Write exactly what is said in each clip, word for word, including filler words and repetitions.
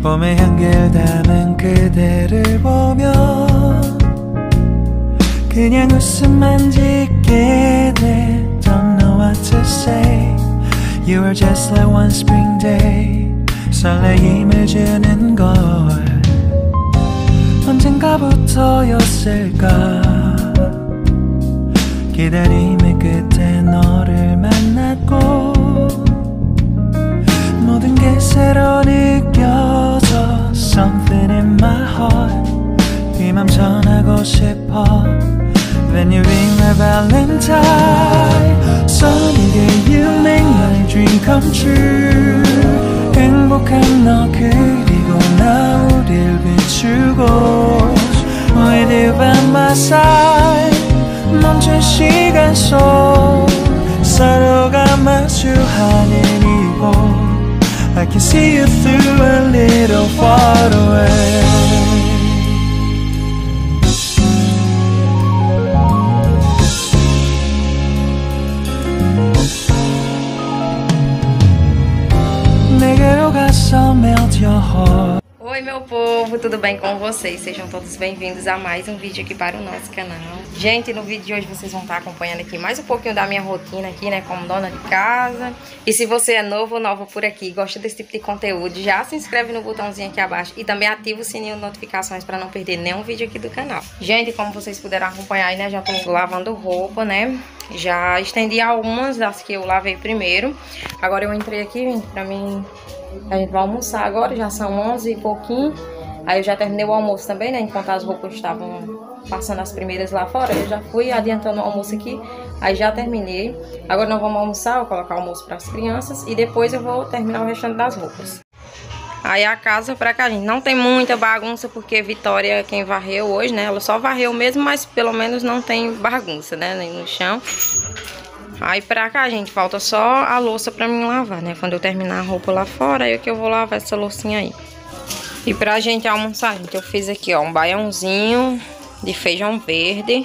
봄의 향기를 담은 그대를 보며 그냥 웃음만 짓게 돼. Don't know what to say. You are just like one spring day. 설레임을 주는 걸 언젠가부터였을까. 기다림의 끝에 너를 만났고 모든 게 새로 느껴져. Something in my heart. 이 맘 전하고 싶어. When you ring my valentine. Sunny day you make my dream come true. 행복한 너 그리고 나 우릴 비추고 With you by my side. 멈춘 시간 속 서로가 마주하는 이곳 I can see you through a little far away. 내게로 가서 melt your heart. Oi meu povo, tudo bem com vocês? Sejam todos bem-vindos a mais um vídeo aqui para o nosso canal. Gente, no vídeo de hoje vocês vão estar acompanhando aqui mais um pouquinho da minha rotina aqui, né, como dona de casa. E se você é novo ou nova por aqui, gosta desse tipo de conteúdo, já se inscreve no botãozinho aqui abaixo e também ativa o sininho de notificações para não perder nenhum vídeo aqui do canal. Gente, como vocês puderam acompanhar aí, né, já tô lavando roupa, né, já estendi algumas das que eu lavei primeiro. Agora eu entrei aqui, gente, pra mim... A gente vai almoçar agora, já são onze e pouquinho. Aí eu já terminei o almoço também, né? Enquanto as roupas estavam passando as primeiras lá fora, eu já fui adiantando o almoço aqui. Aí já terminei. Agora nós vamos almoçar, vou colocar o almoço para as crianças. E depois eu vou terminar o restante das roupas. Aí a casa pra cá, gente, não tem muita bagunça, porque Vitória, quem varreu hoje, né? Ela só varreu mesmo, mas pelo menos não tem bagunça, né? Nem no chão. Aí pra cá, gente, falta só a louça pra mim lavar, né? Quando eu terminar a roupa lá fora, aí é que eu vou lavar essa loucinha aí. E pra gente almoçar, gente, eu fiz aqui, ó, um baiãozinho de feijão verde.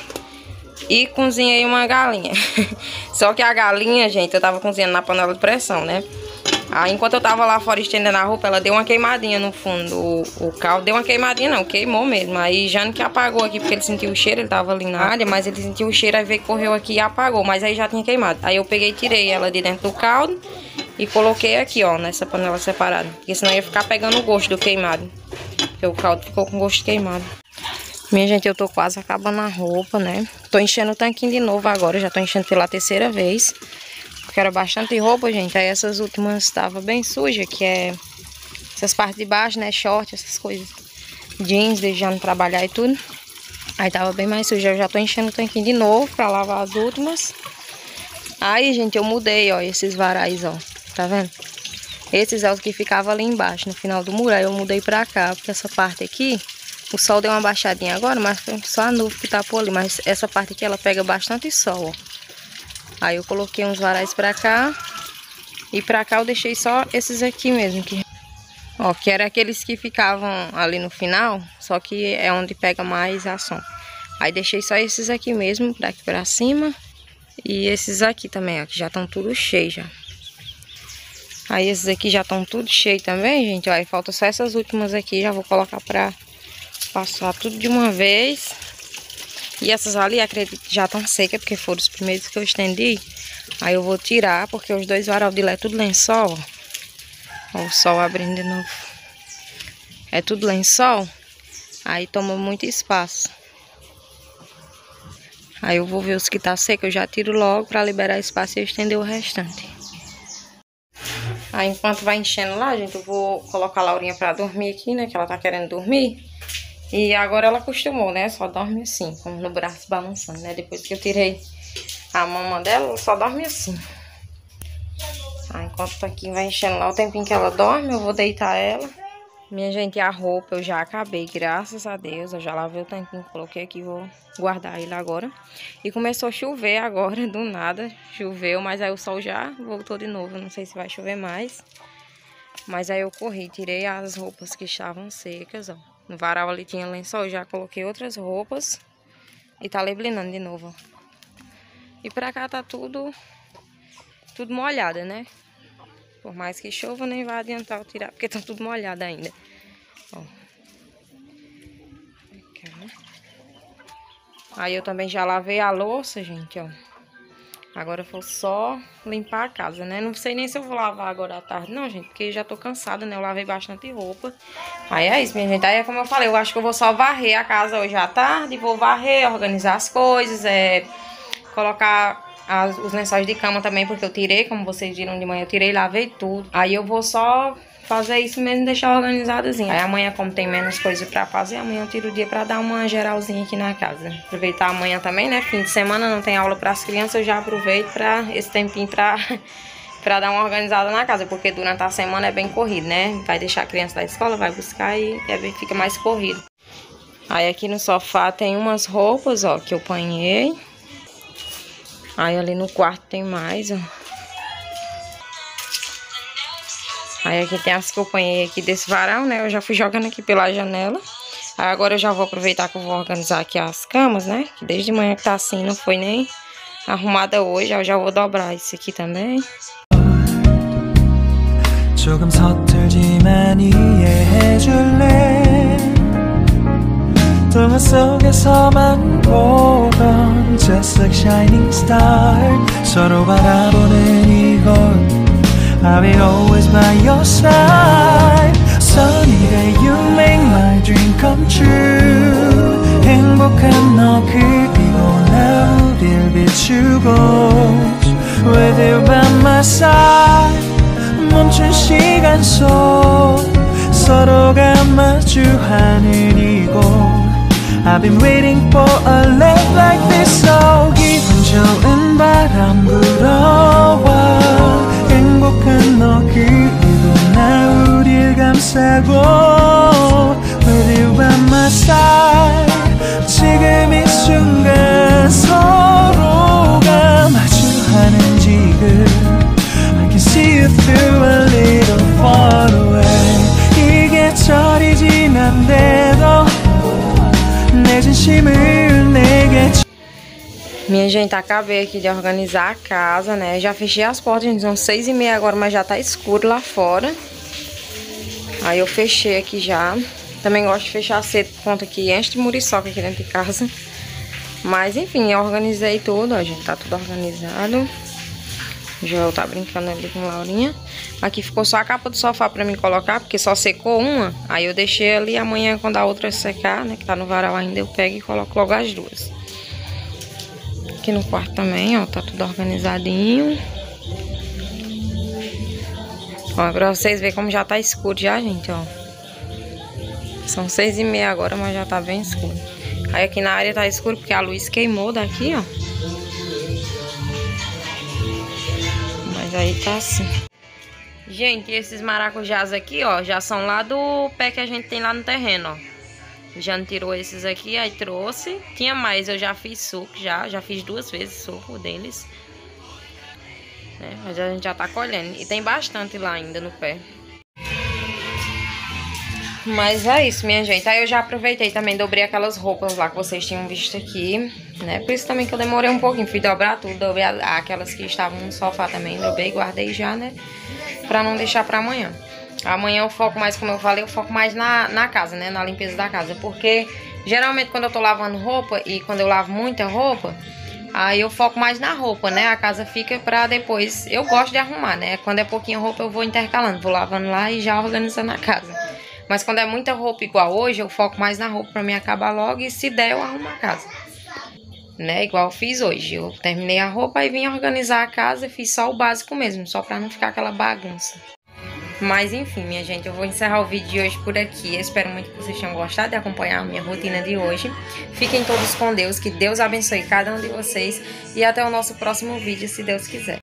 E cozinhei uma galinha. Só que a galinha, gente, eu tava cozinhando na panela de pressão, né? Aí enquanto eu tava lá fora estendendo a roupa, ela deu uma queimadinha no fundo. O, o caldo deu uma queimadinha, não, queimou mesmo. Aí Jane que apagou aqui, porque ele sentiu o cheiro, ele tava ali na área, mas ele sentiu o cheiro, aí veio, correu aqui e apagou. Mas aí já tinha queimado. Aí eu peguei e tirei ela de dentro do caldo e coloquei aqui, ó, nessa panela separada. Porque senão ia ficar pegando o gosto do queimado. Porque o caldo ficou com gosto de queimado. Minha gente, eu tô quase acabando a roupa, né? Tô enchendo o tanquinho de novo agora, já tô enchendo pela terceira vez. Porque era bastante roupa, gente. Aí essas últimas estavam bem sujas, que é essas partes de baixo, né? Short, essas coisas. Jeans, deixando trabalhar e tudo. Aí tava bem mais suja. Eu já tô enchendo o tanquinho de novo pra lavar as últimas. Aí, gente, eu mudei, ó, esses varais, ó. Tá vendo? Esses é os que ficavam ali embaixo, no final do muro. Aí eu mudei pra cá, porque essa parte aqui, o sol deu uma baixadinha agora, mas foi só a nuvem que tapou ali. Mas essa parte aqui, ela pega bastante sol, ó. Aí eu coloquei uns varais pra cá. E pra cá eu deixei só esses aqui mesmo. Que, ó, que era aqueles que ficavam ali no final. Só que é onde pega mais a sombra. Aí deixei só esses aqui mesmo, daqui pra cima. E esses aqui também, ó, que já estão tudo cheios já. Aí esses aqui já estão tudo cheios também, gente. Ó, aí falta só essas últimas aqui. Já vou colocar pra passar tudo de uma vez. E essas ali, acredito que já estão secas, porque foram os primeiros que eu estendi. Aí eu vou tirar, porque os dois varal de lá é tudo lençol, ó. Ó, o sol abrindo de novo. É tudo lençol. Aí toma muito espaço. Aí eu vou ver os que tá seco, eu já tiro logo pra liberar espaço e eu estender o restante. Aí enquanto vai enchendo lá, gente, eu vou colocar a Laurinha pra dormir aqui, né, que ela tá querendo dormir. E agora ela acostumou, né? Só dorme assim, como no braço balançando, né? Depois que eu tirei a mama dela, ela só dorme assim. Aí, enquanto tá aqui, vai enchendo lá o tempinho que ela dorme, eu vou deitar ela. Minha gente, a roupa eu já acabei, graças a Deus. Eu já lavei o tanquinho, coloquei aqui, vou guardar ele agora. E começou a chover agora, do nada. Choveu, mas aí o sol já voltou de novo. Não sei se vai chover mais. Mas aí eu corri, tirei as roupas que estavam secas, ó. No varal ali tinha lençol, já coloquei outras roupas. E tá leblinando de novo, ó. E pra cá tá tudo, tudo molhada, né? Por mais que chova, nem vai adiantar eu tirar, porque tá tudo molhado ainda. Ó. Aí eu também já lavei a louça, gente, ó. Agora eu vou só limpar a casa, né? Não sei nem se eu vou lavar agora à tarde, não, gente, porque já tô cansada, né? Eu lavei bastante roupa. Aí é isso, minha gente. Aí é como eu falei, eu acho que eu vou só varrer a casa hoje à tarde. Vou varrer, organizar as coisas, é... colocar as, os lençóis de cama também, porque eu tirei, como vocês viram de manhã, eu tirei, lavei tudo. Aí eu vou só fazer isso mesmo, deixar organizadozinho. Aí amanhã, como tem menos coisa pra fazer, amanhã eu tiro o dia pra dar uma geralzinha aqui na casa. Aproveitar amanhã também, né? Fim de semana não tem aula pras crianças, eu já aproveito pra esse tempinho pra, pra dar uma organizada na casa, porque durante a semana é bem corrido, né? Vai deixar a criança da escola, vai buscar e é bem, fica mais corrido. Aí aqui no sofá tem umas roupas, ó, que eu panhei. Aí ali no quarto tem mais, ó. Aí aqui tem as que eu panhei aqui desse varal, né? Eu já fui jogando aqui pela janela. Aí agora eu já vou aproveitar que eu vou organizar aqui as camas, né? Que desde manhã que tá assim, não foi nem arrumada hoje. Aí eu já vou dobrar isso aqui também. 조금 서툴지만 이해해줄래 동화 속에서만 보던 Just like shining star 서로 바라보는 이곳 I'll be always by your side Sunny day you make my dream come true 행복한 너 그리고 나 우릴 비추고 With you by my side 멈춘 시간 속 서로가 마주하는 이곳 I've been waiting for a love like this So 기분 좋은 바람 불어와 행복한 너 그리고 나 우릴 감싸고 With you by my side 지금 이 순간 서로가 마주하는 지금 I can see you through a little far away 이게 철이 지난데도 내 진심을 내게 Minha gente, acabei aqui de organizar a casa, né? Já fechei as portas, gente, são seis e meia agora, mas já tá escuro lá fora. Aí eu fechei aqui já. Também gosto de fechar cedo por conta que enche de muriçoca aqui dentro de casa. Mas enfim, eu organizei tudo, ó, gente, tá tudo organizado. O Joel tá brincando ali com a Laurinha. Aqui ficou só a capa do sofá pra mim colocar, porque só secou uma. Aí eu deixei ali, amanhã quando a outra secar, né, que tá no varal ainda, eu pego e coloco logo as duas. Aqui no quarto também, ó, tá tudo organizadinho. Ó, pra vocês verem como já tá escuro já, gente, ó. São seis e meia agora, mas já tá bem escuro. Aí aqui na área tá escuro porque a luz queimou daqui, ó. Mas aí tá assim. Gente, esses maracujás aqui, ó, já são lá do pé que a gente tem lá no terreno, ó. Já não tirou esses aqui, aí trouxe. Tinha mais, eu já fiz suco, já. Já fiz duas vezes suco deles. É, mas a gente já tá colhendo. E tem bastante lá ainda no pé. Mas é isso, minha gente. Aí eu já aproveitei também, dobrei aquelas roupas lá que vocês tinham visto aqui, né? Por isso também que eu demorei um pouquinho. Fui dobrar tudo, dobrei aquelas que estavam no sofá também. Dobrei, guardei já, né? Pra não deixar pra amanhã. Amanhã eu foco mais, como eu falei, eu foco mais na, na casa, né? Na limpeza da casa. Porque geralmente quando eu tô lavando roupa e quando eu lavo muita roupa, aí eu foco mais na roupa, né? A casa fica pra depois. Eu gosto de arrumar, né? Quando é pouquinha roupa eu vou intercalando. Vou lavando lá e já organizando a casa. Mas quando é muita roupa igual hoje, eu foco mais na roupa pra mim acabar logo. E se der, eu arrumo a casa. Né? Igual eu fiz hoje. Eu terminei a roupa e vim organizar a casa. Fiz só o básico mesmo, só pra não ficar aquela bagunça. Mas enfim, minha gente, eu vou encerrar o vídeo de hoje por aqui. Eu espero muito que vocês tenham gostado de acompanhar a minha rotina de hoje. Fiquem todos com Deus, que Deus abençoe cada um de vocês. E até o nosso próximo vídeo, se Deus quiser.